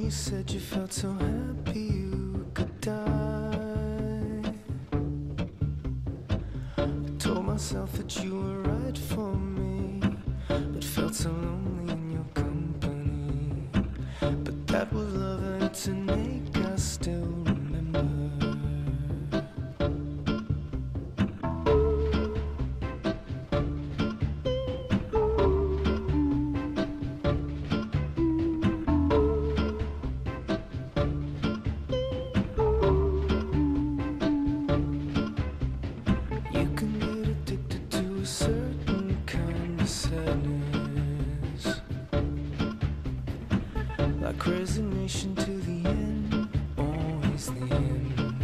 you said you felt so happy you could die. I told myself that you were right for me, but felt so lonely in your company. But that was love and it's innate, I still remember. You can get addicted to a certain kind of sadness, like resignation to the end, always the end.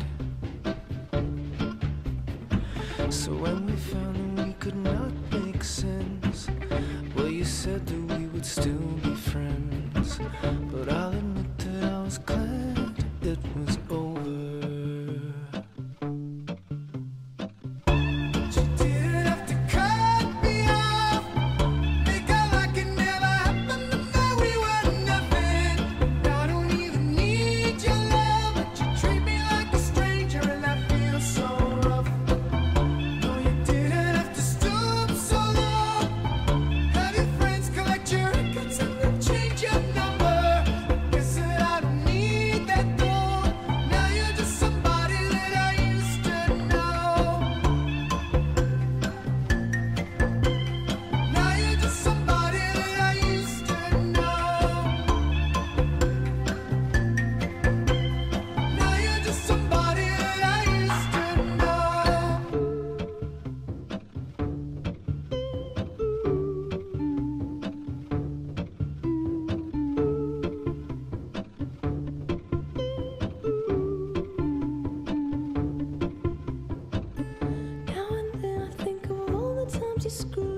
So when we found that we could not make sense, well, you said that we would still be friends. But I'll admit that I was glad it was over. You screw